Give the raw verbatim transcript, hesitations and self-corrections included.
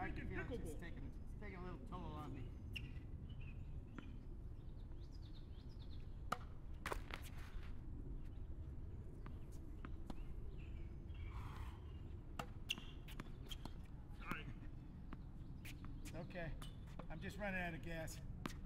I can feel it's just taking, it's taking a little toll on me. Okay, I'm just running out of gas.